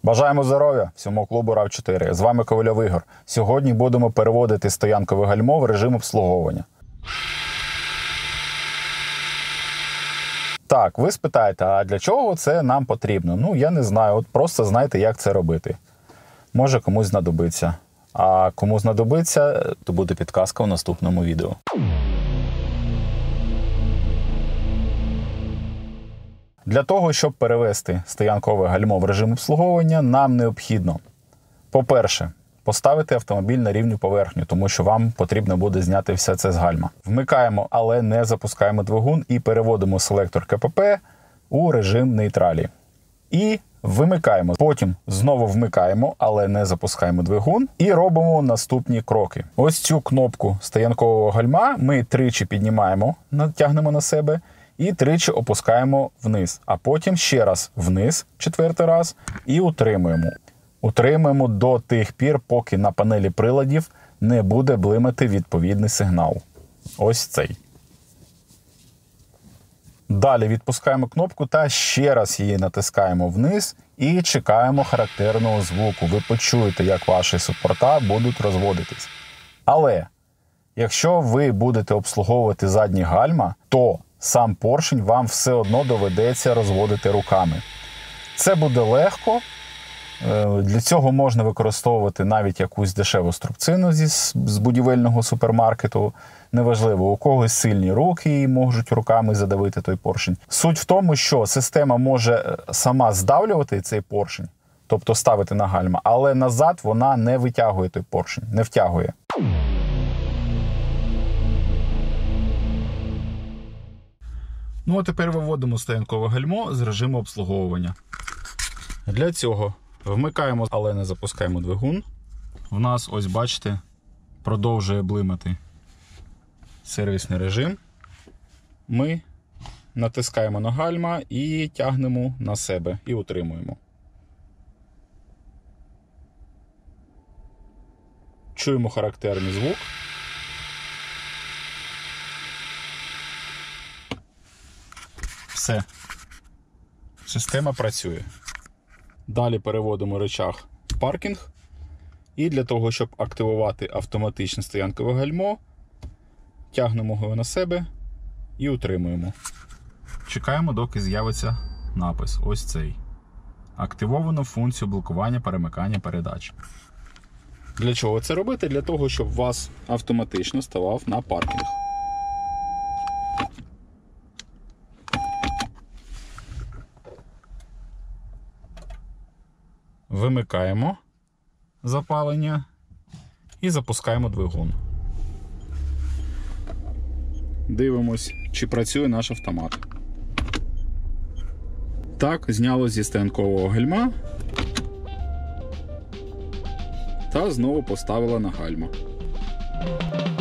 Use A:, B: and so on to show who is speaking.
A: Бажаємо здоров'я всьому клубу RAV4. З вами Ковальов Ігор. Сьогодні будемо переводити стоянкове гальмо в режим обслуговування. Так, ви спитаєте, а для чого це нам потрібно? Ну, я не знаю, от просто знайте, як це робити. Може комусь знадобиться. А кому знадобиться, то буде підказка у наступному відео. Для того, щоб перевести стоянкове гальмо в режим обслуговування, нам необхідно, по-перше, поставити автомобіль на рівну поверхню, тому що вам потрібно буде зняти все це з гальма. Вмикаємо, але не запускаємо двигун і переводимо селектор КПП у режим нейтралі. І вимикаємо. Потім знову вмикаємо, але не запускаємо двигун і робимо наступні кроки. Ось цю кнопку стоянкового гальма ми тричі піднімаємо, натягнемо на себе і тричі опускаємо вниз. А потім ще раз вниз, 4-й раз, і утримуємо. Утримуємо до тих пір, поки на панелі приладів не буде блимати відповідний сигнал. Ось цей. Далі відпускаємо кнопку та ще раз її натискаємо вниз і чекаємо характерного звуку. Ви почуєте, як ваші супорта будуть розводитись. Але, якщо ви будете обслуговувати задні гальма, то сам поршень вам все одно доведеться розводити руками. Це буде легко. Для цього можна використовувати навіть якусь дешеву струбцину з будівельного супермаркету. Неважливо, у когось сильні руки і можуть руками задавити той поршень. Суть в тому, що система може сама здавлювати цей поршень, тобто ставити на гальма, але назад вона не витягує той поршень, не втягує. Ну а тепер виводимо стоянкове гальмо з режиму обслуговування. Для цього вмикаємо, але не запускаємо двигун. У нас, ось бачите, продовжує блимати сервісний режим. Ми натискаємо на гальма і тягнемо на себе і утримуємо. Чуємо характерний звук. Все. Система працює. Далі переводимо рычаг в паркінг. І для того, щоб активувати автоматичне стоянкове гальмо, тягнемо його на себе і утримуємо. Чекаємо, доки з'явиться напис. Ось цей. Активовано функцію блокування перемикання передач. Для чого це робити? Для того, щоб вас автоматично ставав на паркінг. Вимикаємо запалення і запускаємо двигун. Дивимось, чи працює наш автомат. Так, зняло зі стоянкового гальма та знову поставила на гальма.